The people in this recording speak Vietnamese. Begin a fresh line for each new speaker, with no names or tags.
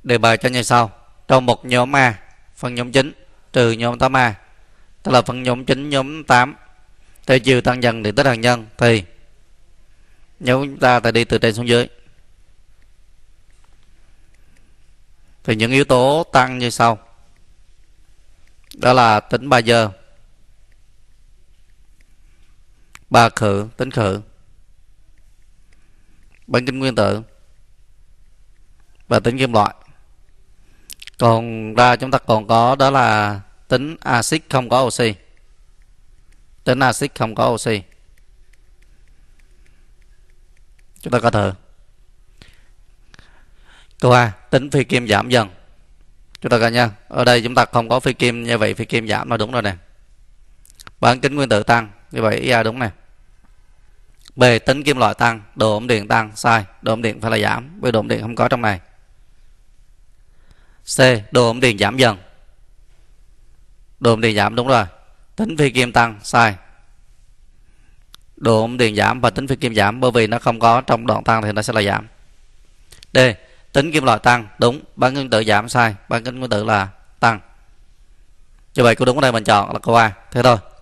Đề bài cho như sau. Trong một nhóm A, phân nhóm 9 trừ nhóm 8A, tức là phân nhóm 9 nhóm 8 theo chiều tăng dần điện tích hạt nhân, thì nếu chúng ta đi từ trên xuống dưới thì những yếu tố tăng như sau. Đó là tính ba giờ, ba khử, tính khử, bán kính nguyên tử và tính kim loại. Còn ra chúng ta còn có đó là tính axit không có oxy. Tính axit không có oxy. Chúng ta có thử. Câu A, tính phi kim giảm dần. Chúng ta coi nha. Ở đây chúng ta không có phi kim, như vậy phi kim giảm là đúng rồi nè. Bán kính nguyên tử tăng, như vậy ý A đúng nè. B, tính kim loại tăng, độ ổn điện tăng, sai. Độ ổn điện phải là giảm, bởi độ ổn điện không có trong này. C, độ ổn điện giảm dần. Độ ổn điện giảm đúng rồi. Tính phi kim tăng, sai. Độ ổn điện giảm và tính phi kim giảm, bởi vì nó không có trong đoạn tăng thì nó sẽ là giảm. D, tính kim loại tăng, đúng. Bán kính nguyên tử giảm, sai. Bán kính nguyên tử là tăng. Như vậy câu đúng ở đây mình chọn là câu A. Thế thôi.